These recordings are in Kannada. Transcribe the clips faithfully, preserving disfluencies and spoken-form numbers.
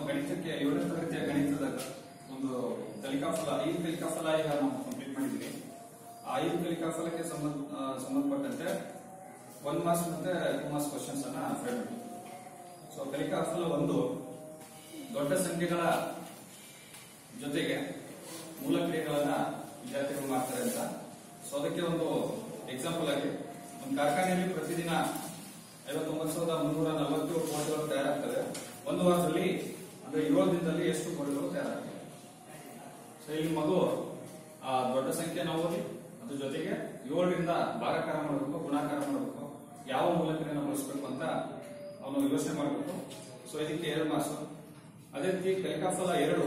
ಗಣಿತಕ್ಕೆ ಏಳನೇ ತರಗತಿಯ ಗಣಿತದ ಒಂದು ಕಲಿಕಾಫಲ ಐದು ಕಲಿಕಾಫಲ ಈಗ ನಾವು ಕಂಪ್ಲೀಟ್ ಮಾಡಿದ್ವಿ. ಆ ಐದು ಕಲಿಕಾಫಲಕ್ಕೆ ಸಂಬಂಧ ಸಂಬಂಧಪಟ್ಟಂತೆ ಒನ್ ಮಾರ್ಕ್ಸ್ ಮತ್ತೆ ಟೂ ಮಾರ್ಕ್ಸ್ ಕ್ವಶನ್ಸ್ ಅನ್ನ ಫ್ರೇಮ್ ಮಾಡಿ. ಸೊ ಕಲಿಕಾಫಲ ಒಂದು, ದೊಡ್ಡ ಸಂಖ್ಯೆಗಳ ಜೊತೆಗೆ ಮೂಲ ಕ್ರಿಯೆಗಳನ್ನ ವಿದ್ಯಾರ್ಥಿಗಳು ಮಾಡ್ತಾರೆ ಅಂತ. ಸೊ ಅದಕ್ಕೆ ಒಂದು ಎಕ್ಸಾಂಪಲ್ ಆಗಿ, ಒಂದು ಕಾರ್ಖಾನೆಯಲ್ಲಿ ಪ್ರತಿದಿನ ಐವತ್ತೊಂಬತ್ತು ಸಾವಿರದ ಮುನ್ನೂರ ನಲವತ್ತೇಳು ಕೋಳಿಗಳು ತಯಾರಾಗ್ತವೆ. ಒಂದು ವಾರದಲ್ಲಿ ಅಂದ್ರೆ ಏಳು ದಿನದಲ್ಲಿ ಎಷ್ಟು ಕೋಳಿಗಳು ತಯಾರಾಗ್ತವೆ? ಸೊ ಇಲ್ಲಿ ಮಗು ಆ ದೊಡ್ಡ ಸಂಖ್ಯೆನ ಓದಿ, ಅದ್ರ ಜೊತೆಗೆ ಏಳರಿಂದ ಭಾಗಾಕಾರ ಮಾಡಬೇಕು, ಗುಣಾಕಾರ ಮಾಡಬೇಕು, ಯಾವ ಮೂಲಕ್ರಿಯೆಯನ್ನು ಬಳಸಬೇಕು ಅಂತ ಅವನು ಯೋಚನೆ ಮಾಡಬೇಕು. ಸೊ ಇದಕ್ಕೆ ಎರಡು ಮಾರ್ಕ್ಸ್. ಅದೇ ರೀತಿ ಕಲಿಕಾಫಲ ಎರಡು,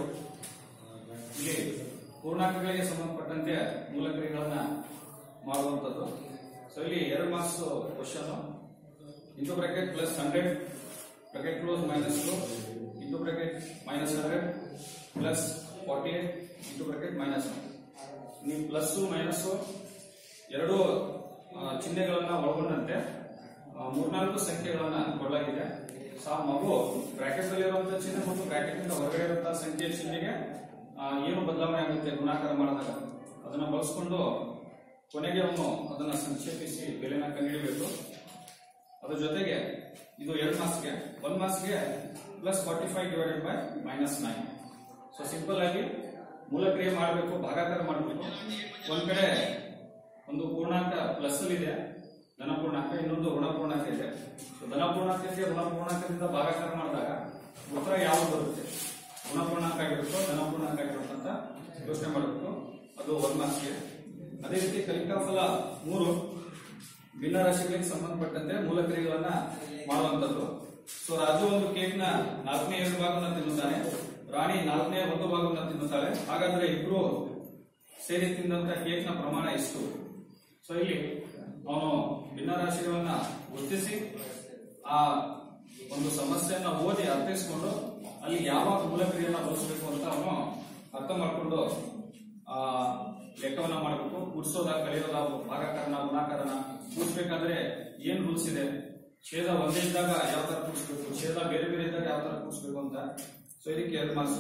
ಇಲ್ಲಿ ಪೂರ್ಣಾಂಕಗಳಿಗೆ ಸಂಬಂಧಪಟ್ಟಂತೆ ಮೂಲಕ್ರಿಯೆಗಳನ್ನ ಮಾಡುವಂತದ್ದು. ಸೊ ಇಲ್ಲಿ ಎರಡು marks question. Into bracket plus hundred bracket close minus two into bracket minus hundred plus forty eight into bracket minus one. ನೀವು ಪ್ಲಸ್ ಮೈನಸ್ ಎರಡು ಚಿಹ್ನೆಗಳನ್ನ ಒಳಗೊಂಡಂತೆ ಮೂರ್ನಾಲ್ಕು ಸಂಖ್ಯೆಗಳನ್ನ ಕೊಡಲಾಗಿದೆ. ಸೊ ಆ ಮಗು ಬ್ರಾಕೆಟ್ ಅಲ್ಲಿ ಇರುವಂತಹ ಚಿಹ್ನೆ ಮತ್ತು ಬ್ರಾಕೆಟ್ ಇಂದ ಹೊರಗಡೆ ಇರುವಂತಹ ಸಂಖ್ಯೆಯ ಚಿಹ್ನೆಗೆ ಏನು ಬದಲಾವಣೆ ಆಗುತ್ತೆ ಗುಣಾಕಾರ ಮಾಡಿದಾಗ ಅದನ್ನ ಬಳಸ್ಕೊಂಡು ಕೊನೆಗೆ ಅವನು ಅದನ್ನ ಸಂಕ್ಷೇಪಿಸಿ ಬೆಲೆನ ಕಂಡುಹಿಡಿಯಬೇಕು. ಅದ್ರ ಜೊತೆಗೆ ಇದು ಎರಡು ಮಾರ್ಕ್ಸ್ಗೆ, ಒನ್ ಮಾರ್ಕ್ಸ್ಗೆ plus forty five divided by minus nine. So simple ಆಗಿ ಮೂಲಕ್ರಿಯೆ ಮಾಡಬೇಕು, ಭಾಗಾಕಾರ ಮಾಡಬೇಕು. ಒಂದ್ ಕಡೆ ಒಂದು ಪೂರ್ಣಾಂಕ ಪ್ಲಸ್ ಅಲ್ಲಿ ಇದೆ ಧನಪೂರ್ಣಾಂಕ, ಇನ್ನೊಂದು ಋಣಪೂರ್ಣಾಂಕ ಇದೆ. ಸೊ ಧನಪೂರ್ಣಾಂಕಕ್ಕೆ ಋಣಪೂರ್ಣಾಂಕದಿಂದ ಭಾಗಾಕಾರ ಮಾಡಿದಾಗ ಉತ್ತರ ಯಾವುದು ಬರುತ್ತೆ? ಋಣಪೂರ್ಣಾಂಕ ಆಗಿರುತ್ತೋ ಧನಪೂರ್ಣಾಂಕ ಆಗಿರುತ್ತೋ ಅಂತ ಯೋಚನೆ ಮಾಡಬೇಕು. ಅದು ಒನ್ ಮಾರ್ಕ್ಸ್ಗೆ. ಅದೇ ರೀತಿ ಕಲಿಕಾಫಲ ಮೂರು, ಭಿನ್ನ ರಾಶಿಗಳಿಗೆ ಸಂಬಂಧಪಟ್ಟಂತೆ ಮೂಲಕ್ರಿಯೆಗಳನ್ನ ಮಾಡುವಂತದ್ದು. ಸೊ ರಾಜು ಒಂದು ಕೇಕ್ ನ ನಾಲ್ಕನೇ ಎರಡು ಭಾಗವನ್ನ ತಿನ್ನುತ್ತಾನೆ, ರಾಣಿ ನಾಲ್ಕನೇ ಒಂದು ಭಾಗವನ್ನ ತಿನ್ನುತ್ತಾಳೆ. ಹಾಗಾದ್ರೆ ಇಬ್ರು ಸೇರಿ ತಿಂದಂತ ಕೇಕ್ ನ ಪ್ರಮಾಣ ಎಷ್ಟು? ಸೊ ಇಲ್ಲಿ ಅವನು ಭಿನ್ನ ರಾಶಿಗಳನ್ನ ಗುರುತಿಸಿ ಆ ಒಂದು ಸಮಸ್ಯೆಯನ್ನ ಓದಿ ಅರ್ಥೈಸಿಕೊಂಡು ಅಲ್ಲಿ ಯಾವ ಮೂಲಕ್ರಿಯೆಯನ್ನ ಬಳಸಬೇಕು ಅಂತ ಅವನು ಅರ್ಥ ಮಾಡಿಕೊಂಡು ಆ ಲೆಕ್ಕವನ್ನ ಮಾಡಬೇಕು. ಗುಡಿಸೋದ, ಕಳೆಯೋದ, ಭಾಗಾಕಾರನ, ಗುಣಾಕಾರನ ಕೂಡಿಸ್ಬೇಕಾದ್ರೆ ಏನ್ ರೂಲ್ಸ್ ಇದೆ, ಛೇದ ಒಂದೇ ಇದ್ದಾಗ ಯಾವ ತರ ಕೂಡಿಸ್ಬೇಕು, ಛೇದ ಬೇರೆ ಬೇರೆ ಇದ್ದಾಗ ಯಾವ ತರ ಕೂಡಿಸ್ಬೇಕು ಅಂತ. ಸೊ ಇದಕ್ಕೆ ಎರಡು ಮಾರ್ಕ್ಸ್.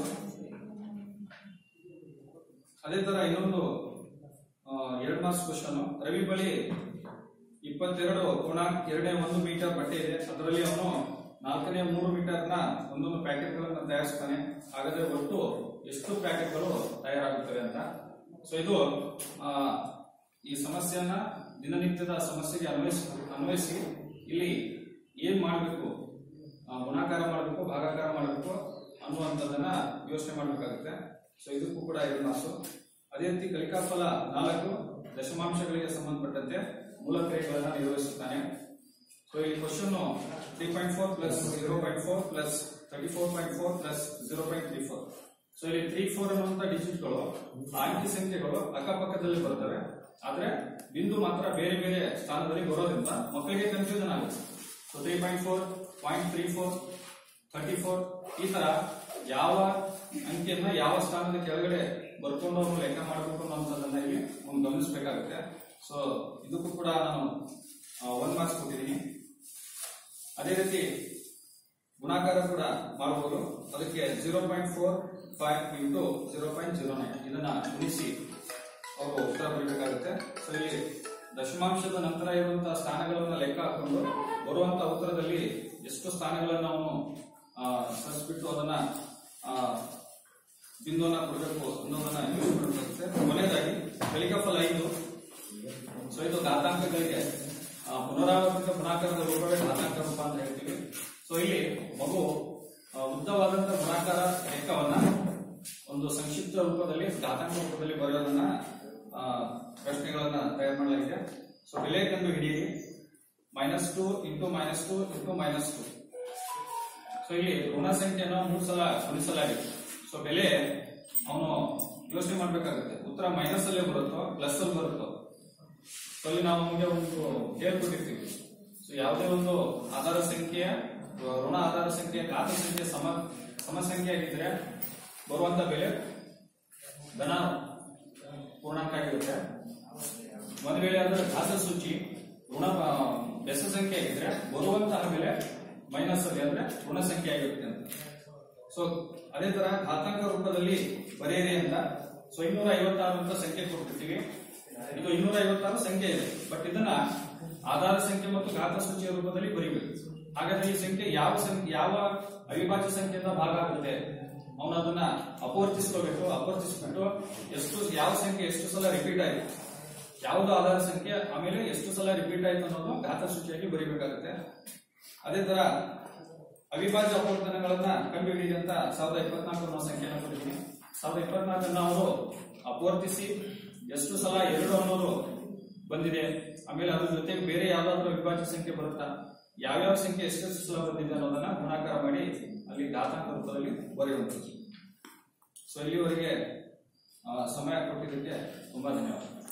ಅದೇ ತರ ಇನ್ನೊಂದು ಎರಡು ಮಾರ್ಕ್ಸ್ ಕ್ವಶನ್. ರವಿ ಬಳಿ ಇಪ್ಪತ್ತೆರಡು ಪೂರ್ಣಾಂಕ ಎರಡನೇ ಒಂದು ಮೀಟರ್ ಬಟ್ಟೆ ಇದೆ. ಅದರಲ್ಲಿ ಅವನು ನಾಲ್ಕನೇ ಮೂರು ಮೀಟರ್ ನ ಒಂದೊಂದು ಪ್ಯಾಕೆಟ್ ಗಳನ್ನ ತಯಾರಿಸ್ತಾನೆ. ಹಾಗಾದ್ರೆ ಒಟ್ಟು ಎಷ್ಟು ಪ್ಯಾಕೆಟ್ಗಳು ತಯಾರಾಗುತ್ತವೆ ಅಂತ. ಸೊ ಇದು ಈ ಸಮಸ್ಯೆಯನ್ನ ದಿನನಿತ್ಯದ ಸಮಸ್ಯೆಗೆ ಅನ್ವಯಿಸಿ ಅನ್ವಯಿಸಿ ಇಲ್ಲಿ ಏನ್ ಮಾಡಬೇಕು, ಗುಣಾಕಾರ ಮಾಡಬೇಕು, ಭಾಗಾಕಾರ ಮಾಡಬೇಕು ಅನ್ನುವಂಥದ್ದನ್ನ ಯೋಚನೆ ಮಾಡಬೇಕಾಗುತ್ತೆ. ಸೊ ಇದಕ್ಕೂ ಕೂಡ ಎರಡು ಮಾರ್ಕ್ಸ್. ಅದೇ ರೀತಿ ಕಲಿಕಾಫಲ ನಾಲ್ಕು, ದಶಮಾಂಶಗಳಿಗೆ ಸಂಬಂಧಪಟ್ಟಂತೆ ಮೂಲಕ್ರಿಯೆಗಳನ್ನ ನಿರ್ವಹಿಸುತ್ತಾನೆ. ಸೊ ಈ question three point four plus zero point four plus thirty four point four plus zero point three four. So ಇಲ್ಲಿ ತ್ರೀ ಫೋರ್ ಅನ್ನುವಂತ ಡಿಜಿಟ್ಗಳು ಅಂಕಿ ಸಂಖ್ಯೆಗಳು ಅಕ್ಕಪಕ್ಕದಲ್ಲಿ ಬರ್ತವೆ, ಆದ್ರೆ ಬಿಂದು ಮಾತ್ರ ಬೇರೆ ಬೇರೆ ಸ್ಥಾನದಲ್ಲಿ ಬರೋದ್ರಿಂದ ಮಕ್ಕಳಿಗೆ ಕನ್ಫ್ಯೂಷನ್ ಆಗುತ್ತೆ. So three point four point three four thirty four ಈ ತರ ಯಾವ ಅಂಕಿಯನ್ನ ಯಾವ ಸ್ಥಾನದ ಕೆಳಗಡೆ ಬರ್ಕೊಂಡು ಅವ್ರು ಲೆಕ್ಕ ಮಾಡಬೇಕು ಅನ್ನೋದನ್ನ ಇಲ್ಲಿ ಒಂದು ಗಮನಿಸಬೇಕಾಗುತ್ತೆ. ಸೊ ಇದಕ್ಕೂ ಕೂಡ ನಾನು ಒನ್ ಮಾರ್ಕ್ಸ್ ಕೊಟ್ಟಿದ್ದೀನಿ. ಅದೇ ರೀತಿ ಗುಣಾಕಾರ ಕೂಡ ಮಾಡಬಹುದು. ಅದಕ್ಕೆ zero point four five into zero point zero nine ಇದನ್ನ ಗುಣಿಸಿ ಅವರು ಉತ್ತರ ಬರೀಬೇಕಾಗುತ್ತೆ. ಸೊ ಇಲ್ಲಿ ದಶಮಾಂಶದ ನಂತರ ಇರುವಂತಹ ಸ್ಥಾನಗಳನ್ನ ಲೆಕ್ಕ ಹಾಕೊಂಡು ಬರುವಂತಹ ಉತ್ತರದಲ್ಲಿ ಎಷ್ಟು ಸ್ಥಾನಗಳನ್ನ ಅವನು ಸರಿಸ್ಬಿಟ್ಟು ಅದನ್ನ ಬಿಂದುವನ್ನ ಕೊಡಬೇಕು ಅನ್ನೋದನ್ನ ಯೂಸ್ ಮಾಡಬೇಕಾಗುತ್ತೆ. ಕೊನೆಯದಾಗಿ ಕಲಿಕಾಫಲ ಐದು. ಸೊ ಇದು ಘಾತಾಂಕಗಳಿಗೆ ಪುನರಾವರ್ತಿತ ಗುಣಾಕಾರದ ರೂಪವೇ ಘಾತಾಂಕ ರೂಪ ಅಂತ ಹೇಳ್ತೀವಿ. ಸೊ ಇಲ್ಲಿ ಮಗು ಉದ್ದವಾದಂತಹ ಗುಣಾಕಾರ ಲೆಕ್ಕವನ್ನ ಒಂದು ಸಂಕ್ಷಿಪ್ತ ರೂಪದಲ್ಲಿ ಘಾತಾಂಕ ರೂಪದಲ್ಲಿ ಬರೆಯೋದನ್ನ ಪ್ರಶ್ನೆಗಳನ್ನ ತಯಾರು ಮಾಡಲಾಗಿದೆ. ಸೊ ಬೆಲೆ ಕಂಡು ಹಿಡಿಯಿರಿ, minus two into minus two into minus two. So ಇಲ್ಲಿ ಋಣ ಸಂಖ್ಯೆಯನ್ನು ಮೂರು ಸಲ ಗುಣಿಸಲಾಗಿದೆ. ಸೊ ಬೆಲೆ ಅವನು ಯೋಚನೆ ಮಾಡ್ಬೇಕಾಗುತ್ತೆ, ಉತ್ತರ ಮೈನಸ್ ಅಲ್ಲೇ ಬರುತ್ತೋ ಪ್ಲಸ್ ಅಲ್ಲಿ ಬರುತ್ತೋ. ಸೊ ಅಲ್ಲಿ ನಾವು ನಮಗೆ ಒಂದು ಹೇಳ್ಕೊಟ್ಟಿರ್ತೀವಿ. ಸೊ ಯಾವುದೇ ಒಂದು ಆಧಾರ ಸಂಖ್ಯೆಯ ಋಣ ಆಧಾರ ಸಂಖ್ಯೆ ಘಾತ ಸಂಖ್ಯೆ ಸಮ ಸಮ ಸಂಖ್ಯೆ ಆಗಿದ್ರೆ ಬರುವಂತ ಬೆಲೆ ಧನ ಪೂರ್ಣಾಂಕ ಆಗಿರುತ್ತೆ. ಒಂದ್ ವೇಳೆ ಅದರ ಘಾತ ಸೂಚಿ ಋಣ ಬೆಸ ಸಂಖ್ಯೆ ಆಗಿದ್ರೆ ಬರುವಂತಹ ಬೆಲೆ ಮೈನಸ್ ಅಲ್ಲಿ ಅಂದ್ರೆ ಋಣ ಸಂಖ್ಯೆ ಆಗಿರುತ್ತೆ ಅಂತ. ಸೊ ಅದೇ ತರ ಘಾತಾಂಕ ರೂಪದಲ್ಲಿ ಬರೆಯಿರಿ ಅಂತ. ಸೊ ಇನ್ನೂರ ಐವತ್ತಾರು ಅಂತ ಸಂಖ್ಯೆ ಕೊಟ್ಟಿರ್ತೀವಿ. ಇದು ಇನ್ನೂರ ಐವತ್ತಾರು ಸಂಖ್ಯೆ ಇದೆ, ಬಟ್ ಇದನ್ನ ಆಧಾರ ಸಂಖ್ಯೆ ಮತ್ತು ಘಾತ ಸೂಚಿಯ ರೂಪದಲ್ಲಿ ಬರೀಬೇಕು. ಹಾಗಾದ್ರೆ ಈ ಸಂಖ್ಯೆ ಯಾವ ಸಂಖ್ಯೆ ಯಾವ ಅವಿಭಾಜ್ಯ ಸಂಖ್ಯೆಯಿಂದ ಭಾಗ ಆಗುತ್ತೆ ಅವನು ಅದನ್ನ ಅಪವರ್ತಿಸ್ಕೋಬೇಕು. ಅಪವರ್ತಿಸ್ಬಿಟ್ಟು ಎಷ್ಟು ಯಾವ ಸಂಖ್ಯೆ ಎಷ್ಟು ಸಲ ರಿಪೀಟ್ ಆಯ್ತು, ಯಾವುದು ಆಧಾರ ಸಂಖ್ಯೆ, ಆಮೇಲೆ ಎಷ್ಟು ಸಲ ರಿಪೀಟ್ ಆಯ್ತು ಅನ್ನೋದು ಘಾತ ಸೂಚಿಯಾಗಿ ಬರೀಬೇಕಾಗುತ್ತೆ. ಅದೇ ತರ ಅವಿಭಾಜ್ಯ ಅಪವರ್ತನಗಳನ್ನ ಕಂಡುಹಿಡಿಯಿರಿ ಅಂತ ಸಾವಿರದ ಇಪ್ಪತ್ನಾಲ್ಕು ಅನ್ನೋ ಸಂಖ್ಯೆನ ಕೊಟ್ಟಿದ್ದೀನಿ. ಸಾವಿರದ ಇಪ್ಪತ್ನಾಲ್ಕನ್ನ ಅವರು ಅಪವರ್ತಿಸಿ ಎಷ್ಟು ಸಲ ಎರಡು ಅನ್ನೋದು ಬಂದಿದೆ, ಆಮೇಲೆ ಅದ್ರ ಜೊತೆಗೆ ಬೇರೆ ಯಾವ್ದಾದ್ರು ಅವಿಭಾಜ್ಯ ಸಂಖ್ಯೆ ಬರುತ್ತಾ, ಯಾವ್ಯಾವ ಸಂಖ್ಯೆ ಎಷ್ಟೆಷ್ಟು ಸಲ ಬಂದಿದೆ ಅನ್ನೋದನ್ನ ಗುಣಾಕಾರ ಮಾಡಿ ಅಲ್ಲಿ ಘಾತಾಂಕ ರೂಪದಲ್ಲಿ ಬರೆಯುವಂಥದ್ದು. ಸೊ ಇಲ್ಲಿವರೆಗೆ ಸಮಯ ಕೊಟ್ಟಿದ್ದಕ್ಕೆ ತುಂಬಾ ಧನ್ಯವಾದ.